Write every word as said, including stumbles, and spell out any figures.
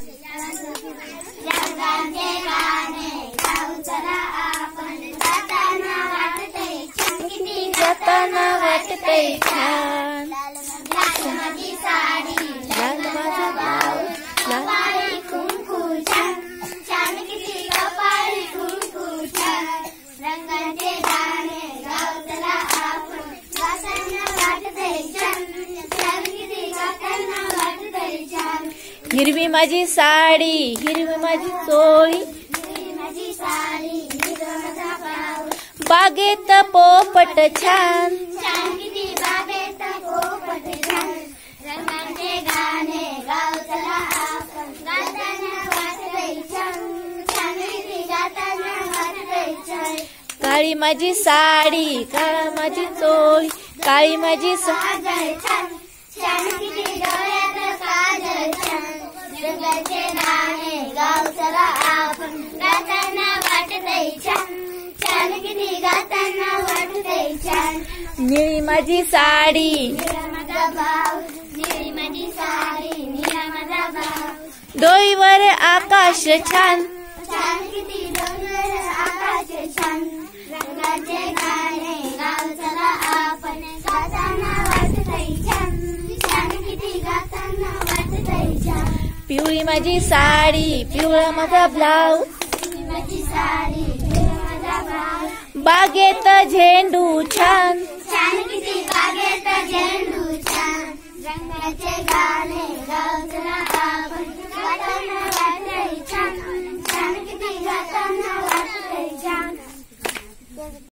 रंगाचे गाणे गाऊ चला आपण गाताना वाटतंय छान किती गाताना वाटतंय छान. लाल माझी साडी लाल माझा ब्लाऊज लाल कपाळी कुंकू छान छान किती कपाळी कुंकू छान. रंगाचे गाणे गाऊ चला आपण गाताना वाटतंय छान छान किती गाताना वाटतंय छान. हिरवी माझी साडी हिरवी माझी चोळी हिरवी माझी साडी हिरवा माझा ब्लाऊज बागेत पोपट छान. छान किती बागेत पोपट छान. रंगाचे गाणे गाऊ चला आपण गाताना वाटतंय छान छान किती गाताना वाटतंय छान. काळी माझी साडी काळा माझी चोळी काळी माझी सा काजळ छान छान किती डोळ्यात काजळ छान. रंगाचे गाणे गाऊ चला आपण गाताना वाटतंय छान छान किती गाताना वाटतंय छान. निळी माझी साडी निळा माझा ब्लाऊज निळी माझी साडी निळा माझा ब्लाऊज डोईवर आकाश छान. छान किती डोंगर आकाश छान. रंगाचे गाणे गाऊ चला आपण गाताना वाटतंय छान छान किती गाताना वाटतंय छान. पिवळी माझी साडी पिवळा माझा ब्लाऊज हिरवी माझी साडी हिरवा माझा ब्लाऊज बागेत झेंडू छान. छान किती बागेत झेंडू छान. रंगाचे गाणे गाऊ चला आपण गाताना वाटतंय छान छान किती गाताना वाटतंय छान.